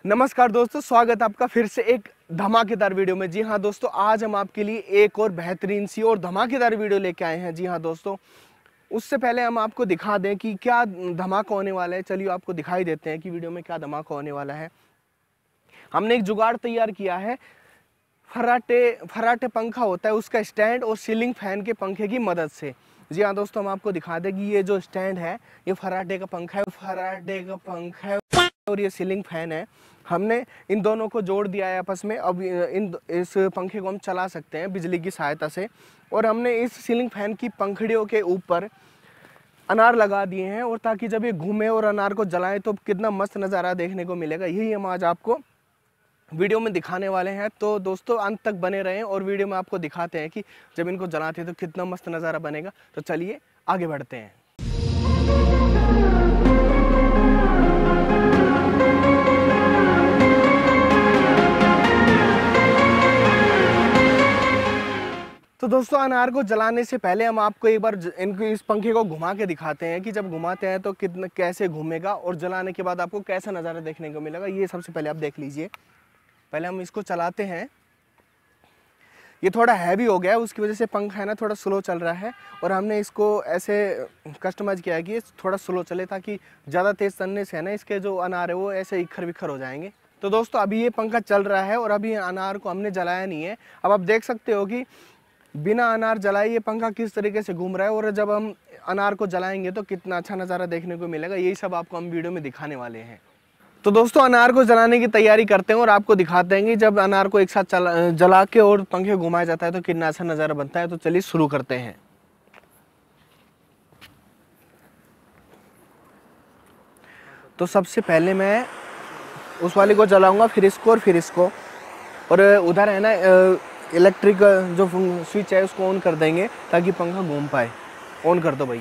नमस्कार दोस्तों, स्वागत है आपका फिर से एक धमाकेदार वीडियो में। जी हाँ दोस्तों, आज हम आपके लिए एक और बेहतरीन सी और धमाकेदार वीडियो लेके आए हैं। जी हाँ दोस्तों, उससे पहले हम आपको दिखा दें कि क्या धमाका होने वाला है। चलिए आपको दिखाई देते हैं कि वीडियो में क्या धमाका होने वाला है। हमने एक जुगाड़ तैयार किया है। फर्राटे पंखा होता है, उसका स्टैंड और सीलिंग फैन के पंखे की मदद से। जी हाँ दोस्तों, हम आपको दिखा दें कि ये जो स्टैंड है ये फर्राटे का पंखा है और ये सीलिंग फैन है। हमने इन दोनों को जोड़ दिया है आपस में। अब इस पंखे को हम चला सकते हैं बिजली की सहायता से। और हमने इस सीलिंग फैन की पंखड़ियों के ऊपर अनार लगा दिए हैं, और ताकि जब ये घूमे और अनार को जलाए तो कितना मस्त नज़ारा देखने को मिलेगा। यही हम आज आपको वीडियो में दिखाने वाले हैं। तो दोस्तों अंत तक बने रहें और वीडियो में आपको दिखाते हैं कि जब इनको जलाते हैं तो कितना मस्त नज़ारा बनेगा। तो चलिए आगे बढ़ते हैं। तो दोस्तों अनार को जलाने से पहले हम आपको एक बार इनको इस पंखे को घुमा के दिखाते हैं कि जब घुमाते हैं तो कितना कैसे घूमेगा और जलाने के बाद आपको कैसा नज़ारा देखने को मिलेगा। ये सबसे पहले आप देख लीजिए। पहले हम इसको चलाते हैं। ये थोड़ा हैवी हो गया है, उसकी वजह से पंखा है ना थोड़ा स्लो चल रहा है। और हमने इसको ऐसे कस्टमाइज किया है कि थोड़ा स्लो चले, ताकि ज़्यादा तेज़ चलने से है ना इसके जो अनार है वो ऐसे इखर बिखर हो जाएंगे। तो दोस्तों अभी ये पंखा चल रहा है और अभी अनार को हमने जलाया नहीं है। अब आप देख सकते हो कि बिना अनार जलाए ये पंखा किस तरीके से घूम रहा है, और जब हम अनार को जलाएंगे तो कितना अच्छा नज़ारा देखने को मिलेगा। यही सब आपको हम वीडियो में दिखाने वाले हैं। तो दोस्तों अनार को जलाने की तैयारी करते हैं और आपको दिखाते हैं कि जब अनार को एक साथ जला के और पंखे घुमाया जाता है तो कितना अच्छा नज़ारा बनता है। तो चलिए शुरू करते हैं। तो सबसे पहले मैं उस वाले को जलाऊंगा, फिर इसको और फिर इसको। और उधर है ना इलेक्ट्रिक जो स्विच है उसको ऑन कर देंगे ताकि पंखा घूम पाए। ऑन कर दो भाई।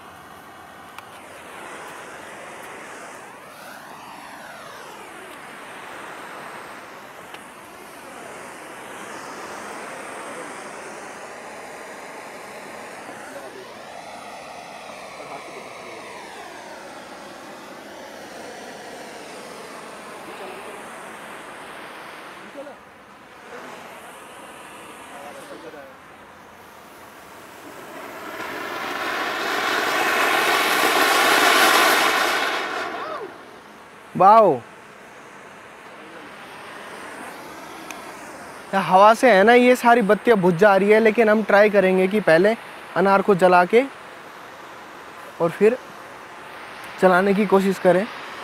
वाओ, हवा से है ना ये सारी बत्तियां बुझ जा रही है, लेकिन हम ट्राई करेंगे कि पहले अनार को जला के और फिर चलाने की कोशिश करें।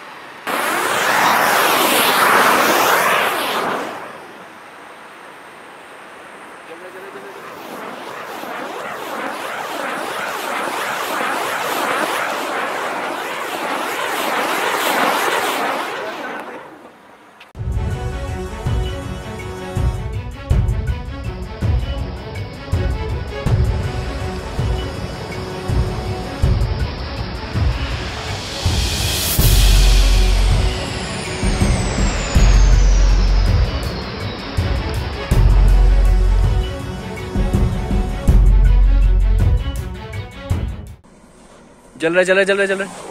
जल रहा है।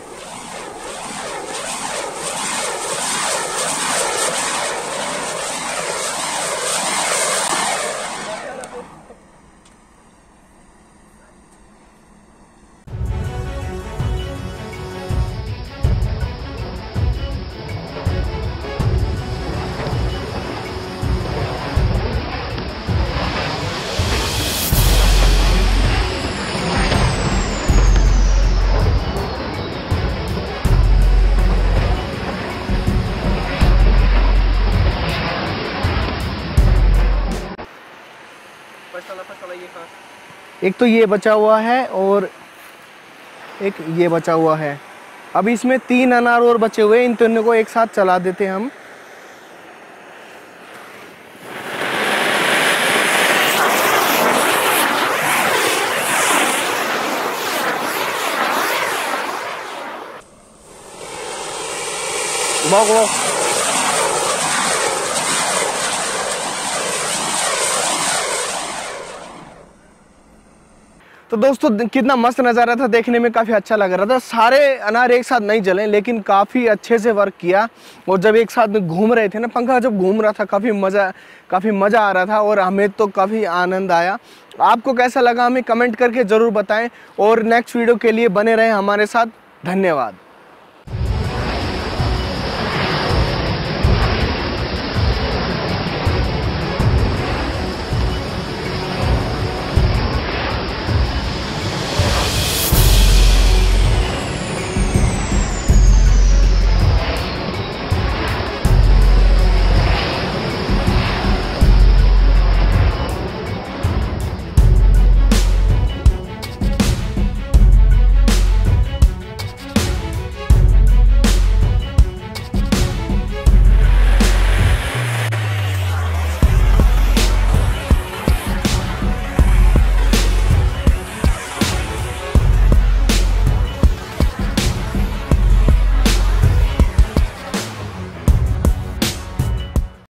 एक तो ये बचा हुआ है और एक ये बचा हुआ है। अब इसमें 3 अनार और बचे हुए, इन तीनों को एक साथ चला देते हैं हम। वाह, तो दोस्तों कितना मस्त नज़ारा था, देखने में काफ़ी अच्छा लग रहा था। सारे अनार एक साथ नहीं जले लेकिन काफ़ी अच्छे से वर्क किया। और जब एक साथ घूम रहे थे ना, पंखा जब घूम रहा था काफ़ी मज़ा आ रहा था और हमें तो काफ़ी आनंद आया। आपको कैसा लगा हमें कमेंट करके ज़रूर बताएं और नेक्स्ट वीडियो के लिए बने रहें हमारे साथ। धन्यवाद।